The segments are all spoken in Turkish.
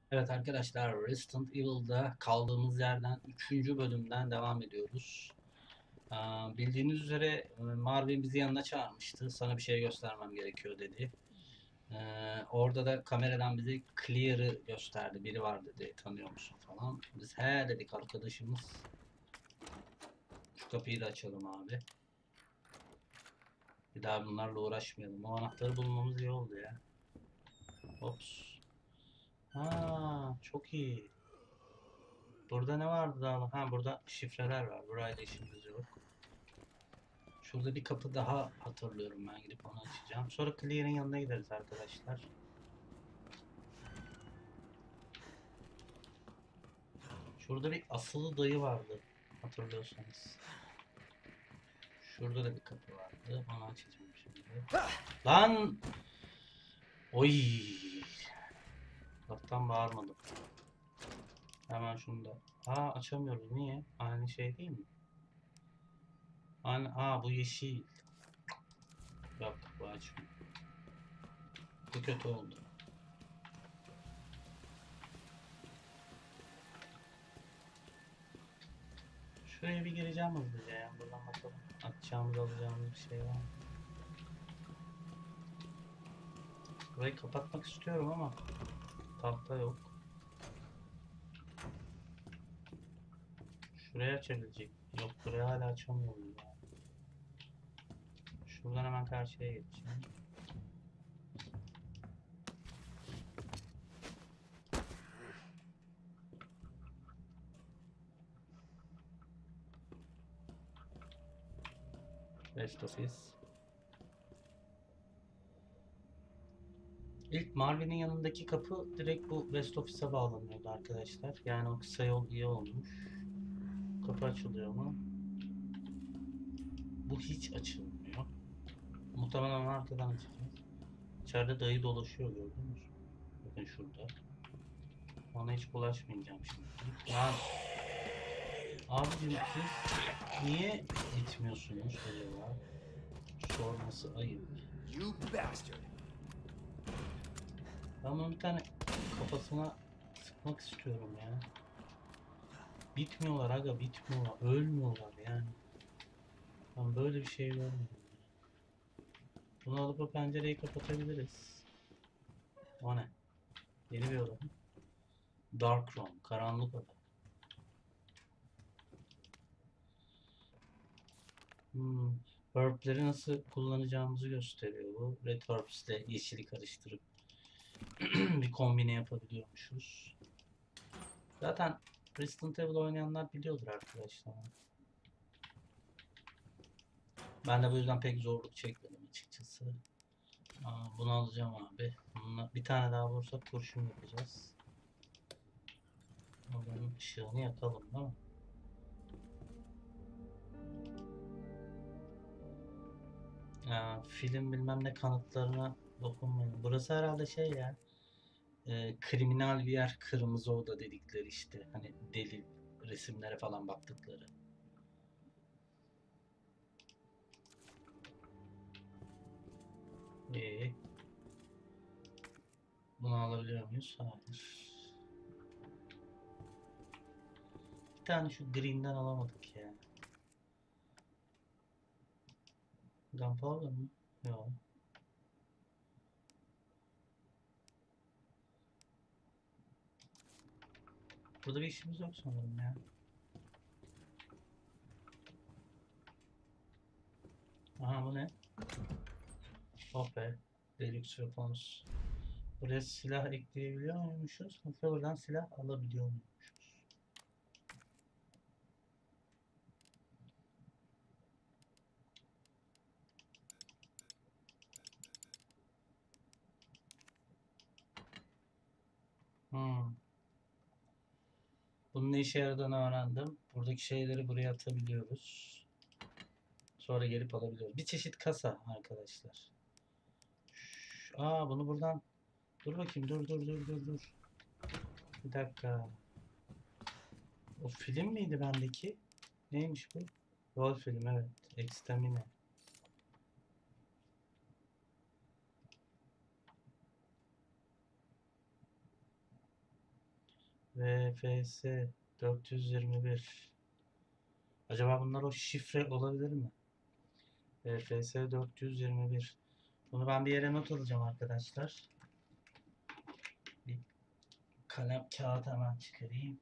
Evet arkadaşlar, Resident Evil'da kaldığımız yerden 3. bölümden devam ediyoruz. Bildiğiniz üzere Marvin bizi yanına çağırmıştı. Sana bir şey göstermem gerekiyor dedi. Orada da kameradan bize Clear'ı gösterdi. Biri var dedi, tanıyor musun falan. Biz he dedik arkadaşımız. Şu kapıyı da açalım abi. Bir daha bunlarla uğraşmayalım. O anahtarı bulmamız iyi oldu ya. Ops. Çok iyi. Burada ne vardı daha? Ha, burada şifreler var. Burayla işimiz yok. Şurada bir kapı daha hatırlıyorum, ben gidip onu açacağım. Sonra Clear'in yanına gideriz arkadaşlar. Şurada bir asılı dayı vardı, hatırlıyorsanız. Şurada da bir kapı vardı. Onu açacağım şimdi. Lan! Oy! Laftan bağırmadım. Hemen şunu da. Açamıyoruz. Niye? Aynı şey değil mi? Bu yeşil. Yok, bu açmıyor. Bu kötü oldu. Şuraya bir gireceğim hızlıca ya. Buradan bakalım. Atacağımız alacağımız bir şey var mı? Burayı kapatmak istiyorum ama tahta yok. Şuraya açabilecek. Yok, buraya hala açamıyorum ya. Şuradan hemen karşıya geçeceğim. Rest office. İlk Marvin'in yanındaki kapı direkt bu West Office'e bağlanıyordu arkadaşlar. Yani o kısa yol iyi olmuş. Kapı açılıyor mu? Bu hiç açılmıyor. Muhtemelen onu arkadan açacağız. İçeride dayı dolaşıyor, gördünüz mü? Bakın şurada. Ona hiç bulaşmayacağım şimdi. Lan abicim, siz niye gitmiyorsunuz acaba? Sorması ayıp. You bastard! Ben bunun bir tane kafasına sıkmak istiyorum ya. Bitmiyorlar aga, bitmiyorlar. Ölmüyorlar yani. Ben böyle bir şey görmedim. Bunu alıp o pencereyi kapatabiliriz. O ne? Yeni bir oda. Dark room. Karanlık oda. Hmm. Herb'leri nasıl kullanacağımızı gösteriyor bu. Red herbs ile yeşili karıştırıp bir kombine yapabiliyormuşuz. Zaten Resident Evil oynayanlar biliyordur arkadaşlar. Ben de bu yüzden pek zorluk çekmedim açıkçası. Bunu alacağım abi. Bununla bir tane daha bulursak kurşun yapacağız. Onun ışığını yakalım değil mi? Film bilmem ne kanıtlarına dokunmayın. Burası herhalde şey ya. Kriminal bir yer, kırmızı oda dedikleri işte. Hani delil resimlere falan baktıkları. Ee, Bunu alabiliyor muyuz? Hayır. Bir tane şu green'den alamadık ya. Gunpowder mı? Yok. Burada bir işimiz yok sanırım ya. Aha, bu ne? Oh be. Deluxe Weapons. Buraya silah ekleyebiliyor muymuşuz? Yoksa buradan silah alabiliyor muymuşuz? Hmm. Bunun ne işe yaradığını öğrendim. Buradaki şeyleri buraya atabiliyoruz. Sonra gelip alabiliyoruz. Bir çeşit kasa arkadaşlar. Bunu buradan... Dur bakayım, dur. Bir dakika. O film miydi bendeki? Neymiş bu? Rol film, evet. Extermine. VFS 421. Acaba bunlar o şifre olabilir mi? VFS 421. Bunu ben bir yere not alacağım arkadaşlar. Bir kalem kağıt hemen çıkarayım.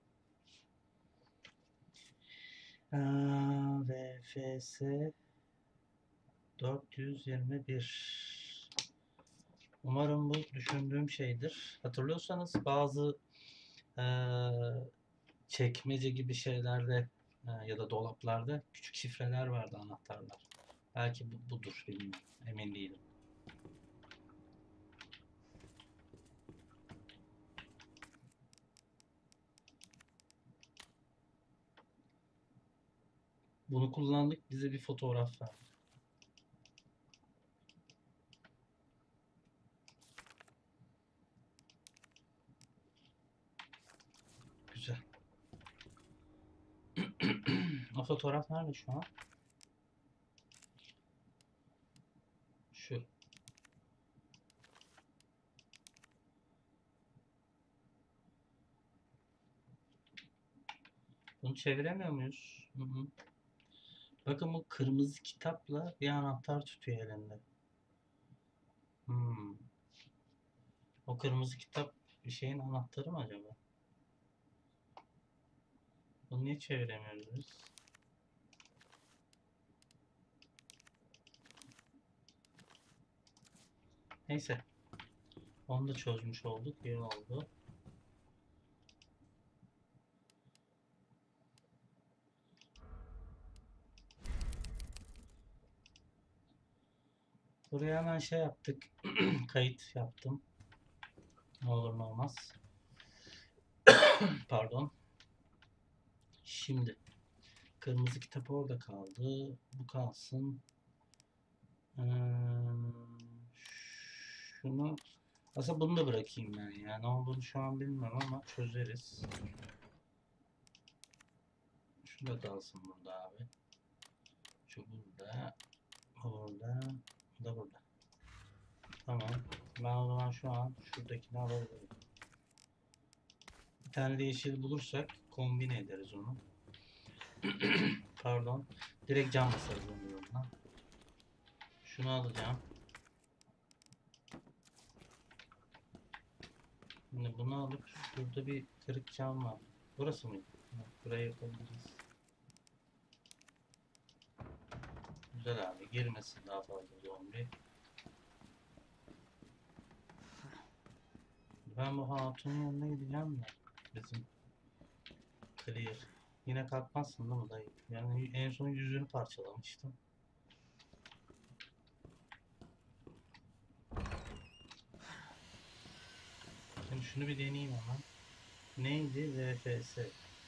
VFS 421. Umarım bu düşündüğüm şeydir. Hatırlıyorsanız bazı çekmece gibi şeylerde ya da dolaplarda küçük şifreler vardı, anahtarlar. Belki budur, bilmiyorum. Emin değilim. Bunu kullandık. Bize bir fotoğraf verdi. Güzel. O fotoğraf nerede şu an? Şu. Bunu çeviremiyor muyuz? Hı hı. Bakın, bu kırmızı kitapla bir anahtar tutuyor elinde. Hmm. O kırmızı kitap bir şeyin anahtarı mı acaba? Bunu niye çeviremiyoruz biz? Neyse. Onu da çözmüş olduk. İyi oldu. Buraya hemen şey yaptık. Kayıt yaptım. Ne olur ne olmaz. Pardon. Şimdi kırmızı kitap orada kaldı. Bu kalsın. Ee, şunu aslında bunu da bırakayım ben ya. Ne olduğunu şu an bilmiyorum ama çözeriz. Şu da kalsın burada abi. Şu burada. Bu burada. Bu da burada. Tamam. Ben o zaman şu an şuradakini alabilirim. Bir tane de yeşil bulursak kombine ederiz onu. Pardon. Direkt cam basarız onun yoluna. Şunu alacağım. Şimdi bunu alıp burada bir kırık cam var. Burası mıydı? Burayı yapabiliriz. Güzel abi. Girmesin daha fazla zombi. Ben bu hatunun yanına gideceğim de. Bizim Clear. Yine kalkmazsın değil mi dayı? Yani en son yüzünü parçalamıştım. Şimdi şunu bir deneyeyim hemen. Neydi? VFS.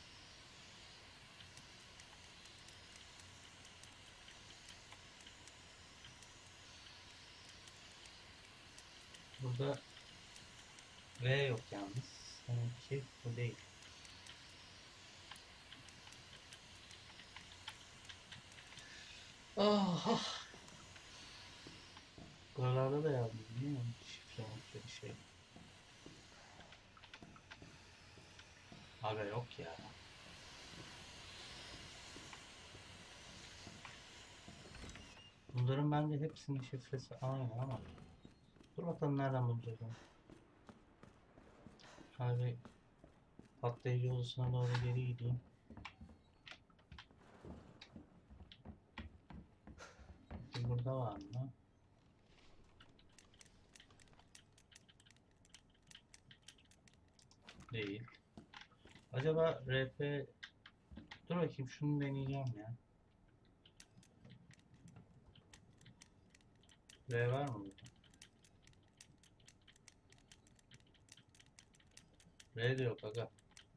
Burada V yok yalnız. Sanki bu değil. Ah, buralarda da yazdım değil mi? Şifre bir şey. Aga yok ya. Bunların bence hepsinin şifresi aynı ama. Dur bakalım nereden bulacağız onu. Abi patlayıcı odasına doğru geri gideyim. Burada var mı? Değil. Acaba RP... Dur bakayım, şunu deneyeceğim ya. R var mı burada? R de yok aga.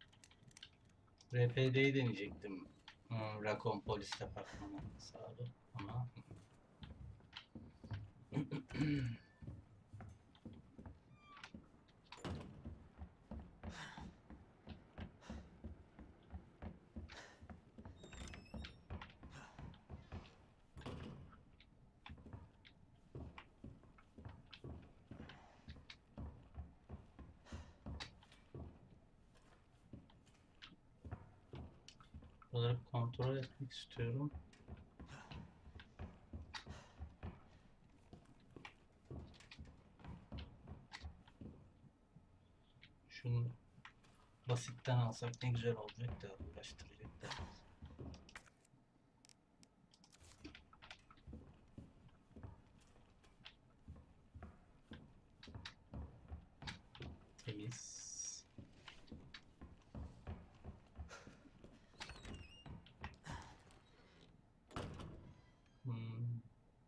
RPD'yi deneyecektim. Raccoon Polis Departmanı hesabı ama Bunları kontrol etmek istiyorum. Şunu basitten alsak ne güzel olacak da uğraştıracak da. Temiz. Hmm.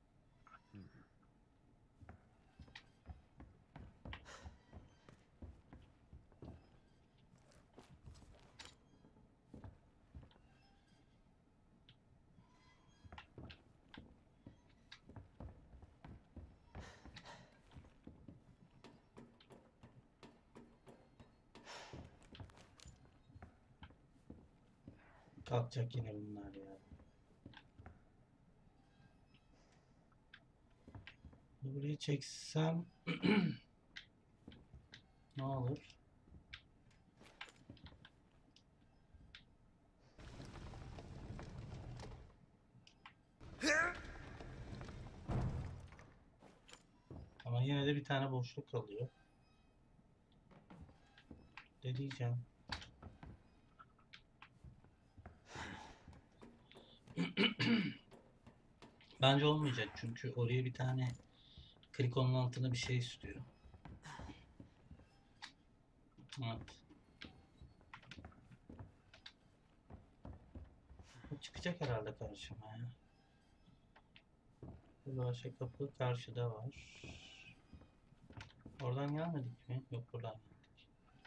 Kalkacak yine bunlar ya. Burayı çeksem ne olur? Ama yine de bir tane boşluk kalıyor. Ne diyeceğim? Bence olmayacak çünkü oraya bir tane klikonun altına bir şey istiyor. Evet. Bu çıkacak herhalde karşıma ya. Bu başka kapı karşıda var. Oradan gelmedik mi? Yok, buradan geldik.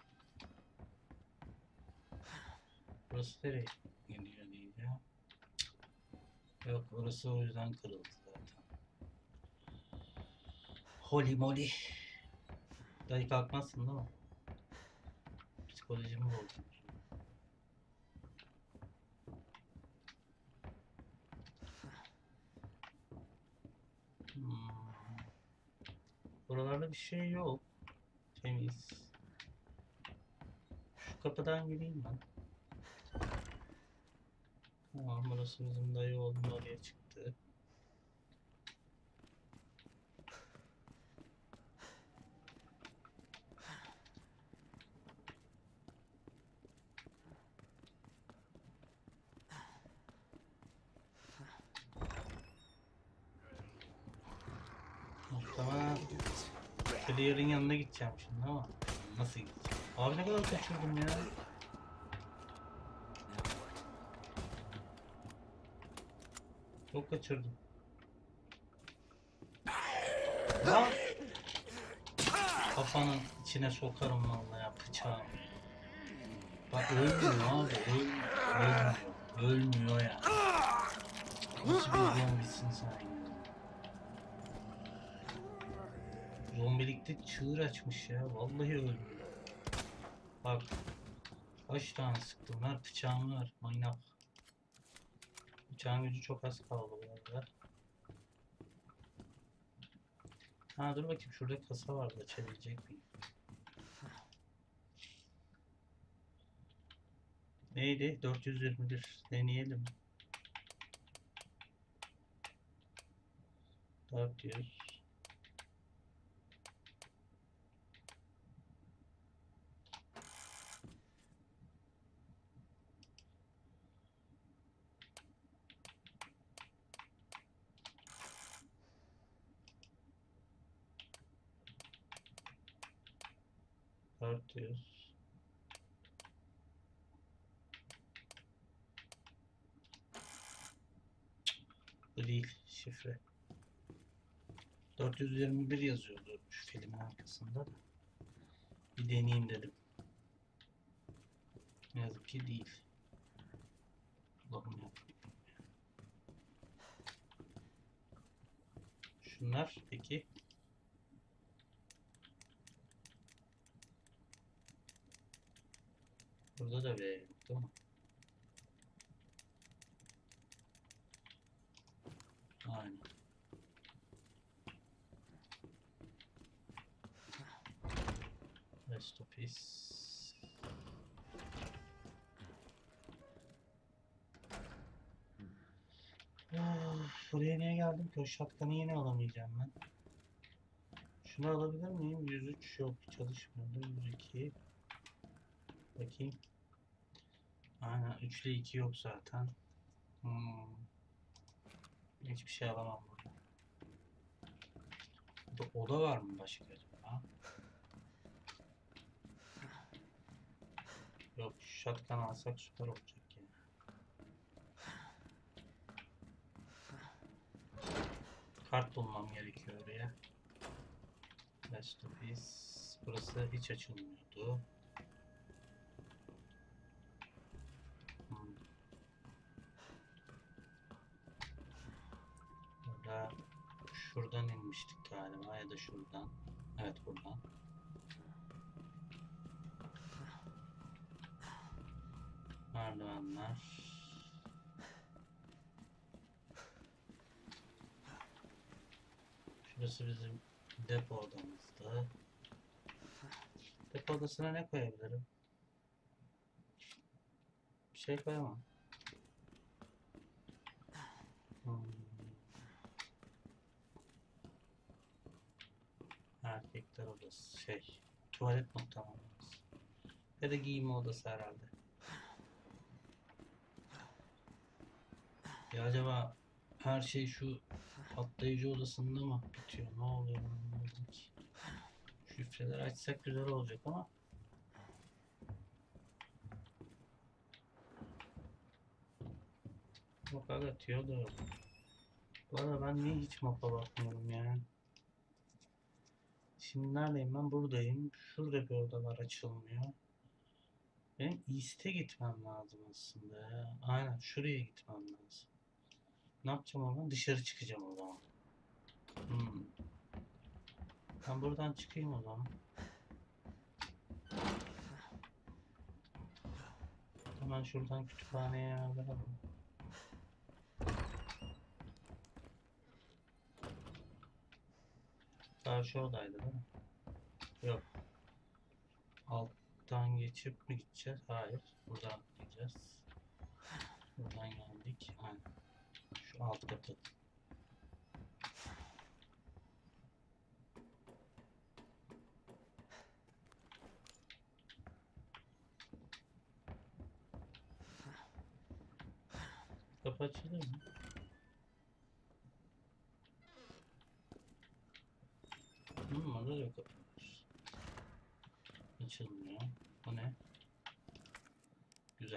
Burası nereye gidiyor diyeceğim. Yok, orası o yüzden kırıldı zaten. Holy moly. Dayı kalkmazsın değil mi? Psikolojimi bozdun. Buralarda bir şey yok. Temiz. Şu kapıdan gireyim ben. Tamam, burası bizim dayı oğlum oraya çıktı. Muhtemelen Clear'ın yanına gideceğim şimdi ama nasıl gideceğim? Abi ne kadar kaçırdım ya. Çok kaçırdım. Lan! Kafanın içine sokarım vallahi ya, bıçağım. Bak ölmüyor abi, ölmüyor. Ölmüyor ya. Nasıl bir zombisin sen ya? Zombilikte çığır açmış ya. Vallahi ölmüyor. Bak. Kaç tane sıktım. Ver bıçağımı ver. Manyak. Bıçağın gücü çok az kaldı bu arada. Ha dur bakayım, şurada kasa vardı. Açabilecek miyim? Neydi? 421. Deneyelim. 400. 400. Bu değil. Şifre. 421 yazıyordu şu filmin arkasında da. Bir deneyeyim dedim. Ne yazık ki değil. Allah'ım ya. Şunlar peki. Burada da V yok değil mi? Aynen. Rest of peace. buraya niye geldim ki? O şatkanı yine alamayacağım ben. Şunu alabilir miyim? 103 yok, çalışmıyordu. 102. Bakayım. Aynen 3 ile 2 yok zaten. Hiçbir şey alamam burada. Burada oda var mı başka acaba? Yok, shotgun alsak süper olacak yani. Kart bulmam gerekiyor oraya. Last of Us. Burası hiç açılmıyordu. Burada şuradan inmiştik galiba ya da şuradan. Evet, buradan. Merdivenler. Şurası bizim depo odamızdı. Depo odasına ne koyabilirim? Bir şey koyamam. Erkekler odası tuvalet muhtemelen. Ya da giyinme odası herhalde. Ya acaba her şey şu patlayıcı odasında mı bitiyor? Ne oluyor anlamadım ki. Şifreleri açsak güzel olacak ama. Yok aga, tüyo da yok. Bu arada ben niye hiç mapa bakmıyorum yani. Şimdi neredeyim ben? Buradayım. Şurada bir odalar açılmıyor. Benim East'e gitmem lazım aslında ya. Aynen şuraya gitmem lazım. Ne yapacağım ama? Dışarı çıkacağım o zaman. Ben buradan çıkayım o zaman. Hemen şuradan kütüphaneye ayarlayalım. Karşı odaydı değil mi? Yok. Alttan geçip mi gideceğiz? Hayır. Buradan gideceğiz. Buradan geldik. Aynen. Şu alt katı. Kapı açılır mı? Orada da kapı var. Açılmıyor. Bu ne? Güzel.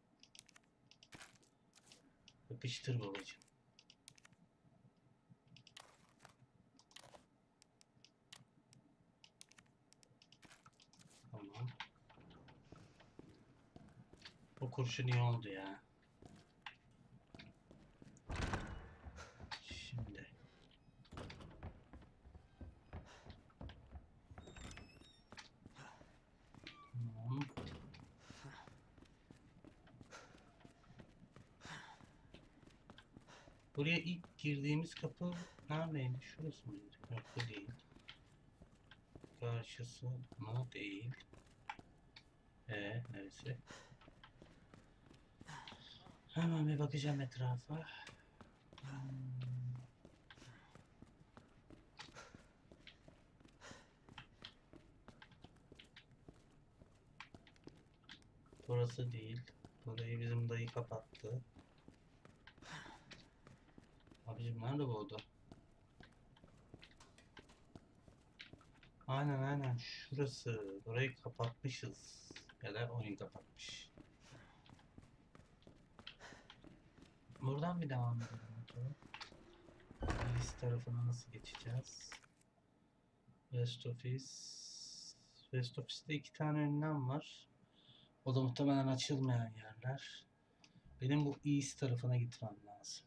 Yapıştır babacığım. Tamam. Bu kurşun iyi oldu ya. Şimdi. Tamam. Buraya ilk girdiğimiz kapı neredeydi? Şurası mıydı? Yok, bu değil. Karşısı mı? Değil. Neresi? Hemen bir bakacağım etrafa. Burası değil. Burayı bizim dayı kapattı. Abicim nerede bu oda? Aynen şurası. Burayı kapatmışız. Ya da oyun kapatmış. Buradan bir devam edelim. List tarafına nasıl geçeceğiz? West Office. West Office'te 2 tane önlem var. O da muhtemelen açılmayan yerler. Benim bu East tarafına gitmem lazım.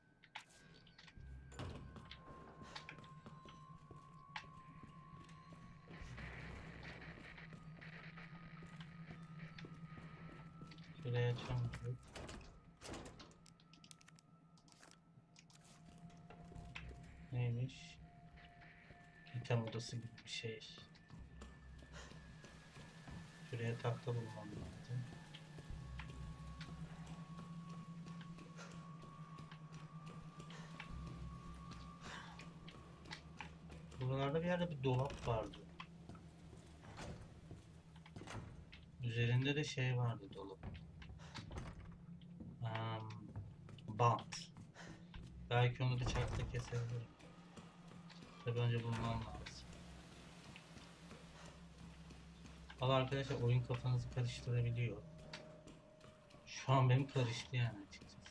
Şuraya açalım. Neymiş? İtem odası gibi bir şey. Şuraya tahta bulmam lazım. Buralarda bir yerde bir dolap vardı. Üzerinde de şey vardı dolap. Bant. Belki onu bıçakla kesebilirim. Tabii önce bulmam lazım. Valla arkadaşlar oyun kafanızı karıştırabiliyor. Şu an benim karıştı yani açıkçası.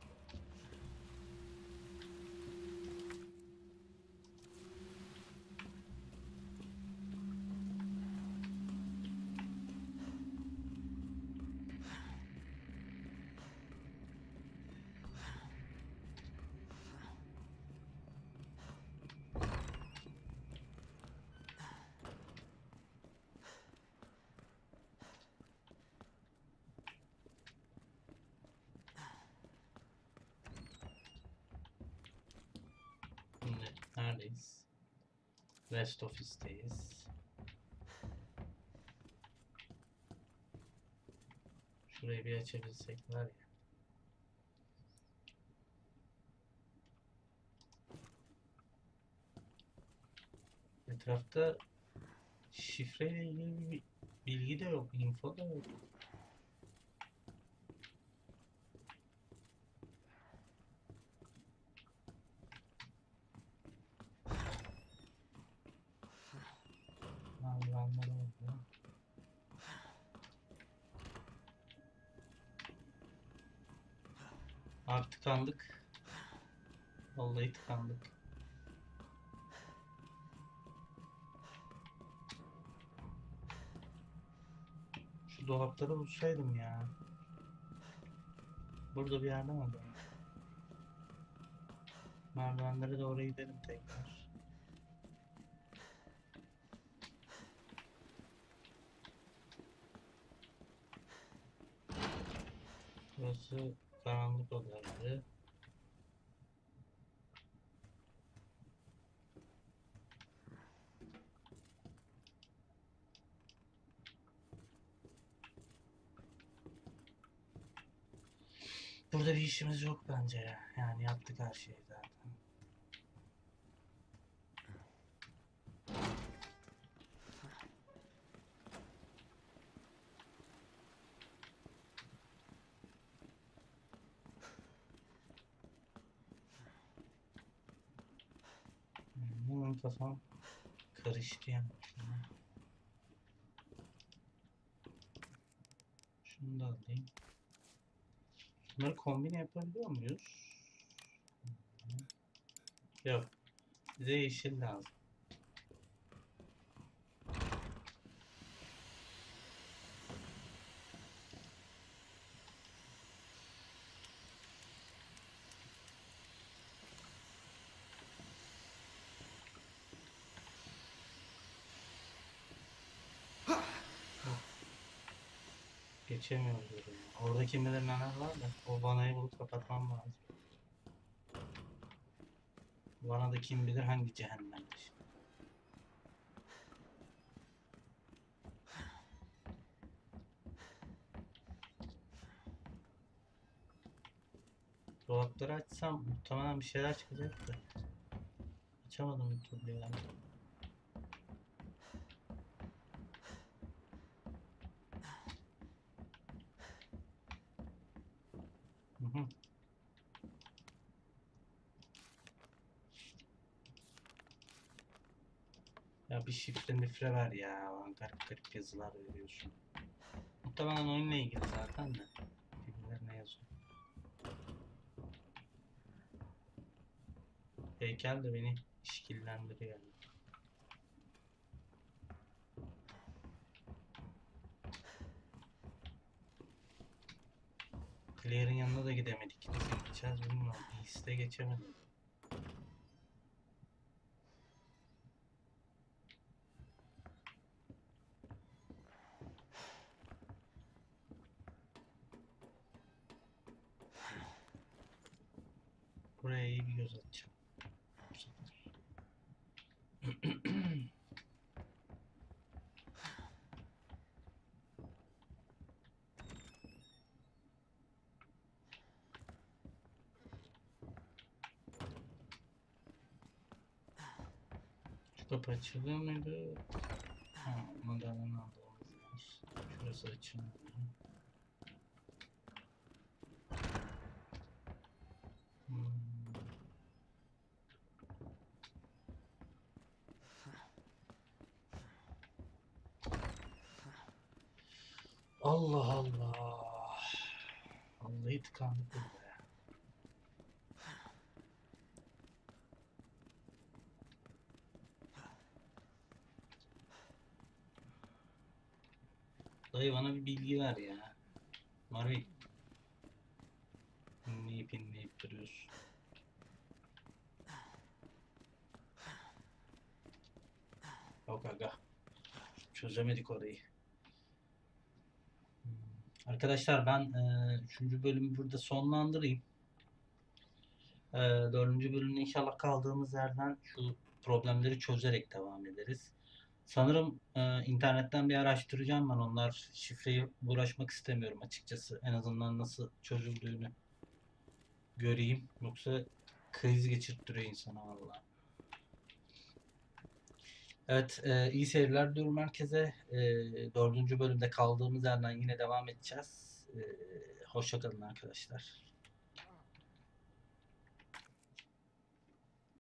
Şimdi neredeyiz? West Office'teyiz. Şurayı bir açabilsek var ya. Etrafta şifreyle ilgili bir bilgi de yok, info da yok. Merdivenler oldu. Abi tıkandık. Vallahi tıkandık. Şu dolapları bulsaydım ya. Burada bir yerde mi oldu? Merdivenlere doğru gidelim tekrar. Burası karanlık odaları. Burada bir işimiz yok bence ya. Yani yaptık her şeyi zaten. Benim kafam karıştı yani. Şunu da alayım. Bunları kombine yapabiliyor muyuz? Yok. Bize yeşil lazım. Geçemiyoruz oraya. Orada kim bilir neler var da o vanayı bulup kapatmam lazım. Vana da kim bilir hangi cehennemdir. Dolapları açsam muhtemelen bir şeyler çıkacak da. Açamadım bir türlü yani. Hı hı. Ya bir şifre mifre ver ya. Garip garip yazılar veriyorsun. Muhtemelen oyunla ilgili zaten de. Birbirlerine yazıyor. Heykel de beni işkillendiriyor. Claire'in yanına da gidemedik. Nasıl gideceğiz bilmiyorum. East'e geçemedim. Buraya iyi bir göz atacağım. Bu sefer. Şu kapı açılıyor muydu? Ha, modelini aldığımız yer. Şurası açılıyor. Hmm. Allah Allah. Vallahi tıkandık burada ya. Dayı bana bir bilgi ver ya. Marvi. İnleyip duruyorsun. Yok aga. Çözemedik orayı. Hmm. Arkadaşlar ben 3. bölümü burada sonlandırayım. 4. bölümde inşallah kaldığımız yerden şu problemleri çözerek devam ederiz. Sanırım internetten bir araştıracağım ben. Onlar şifreyi uğraşmak istemiyorum açıkçası. En azından nasıl çözüldüğünü göreyim. Yoksa kriz geçirttiriyor insana valla. Evet, iyi seyirler diliyorum herkese. 4. bölümde kaldığımız yerden yine devam edeceğiz. Hoşça kalın arkadaşlar.